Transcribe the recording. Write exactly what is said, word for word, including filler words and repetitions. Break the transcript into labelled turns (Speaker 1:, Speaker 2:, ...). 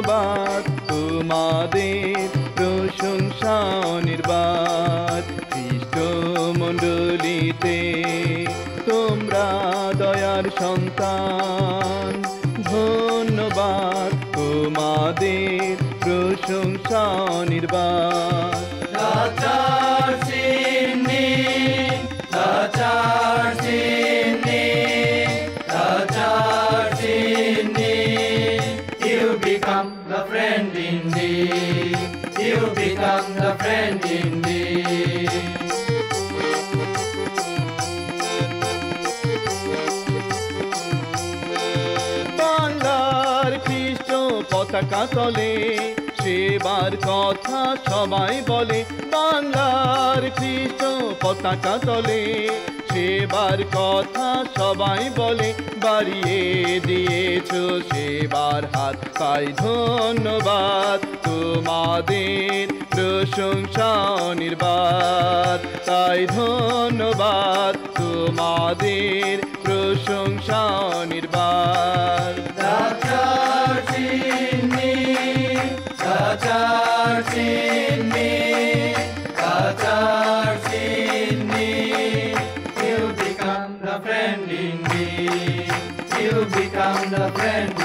Speaker 1: ধন্যবাদ তোমাদের প্রশংসা নির্বাদ খ্রিস্ট মণ্ডলীতে তোমরা দয়ার সন্তান ধন্যবাদ তোমাদের প্রশংসা নির্বাদ
Speaker 2: The church in need, the church in need, the church in need. You become the friend indeed. You become the friend indeed.
Speaker 1: বাংলার খ্রিস্ট পতাকা তলে সেবার কথা সবাই বলে বাংলার খ্রিস্ট পতাকা তলে সেবার কথা সবাই বলে বাড়িয়ে দিয়েছ সেবার হাত তাই ধন্যবাদ তোমাদের প্রশংসা নির্বাদ তাই ধন্যবাদ তোমাদের প্রশংসা নির্বাদ
Speaker 2: The church in need, the church in need, the church in need. You become the friend indeed. You become the friend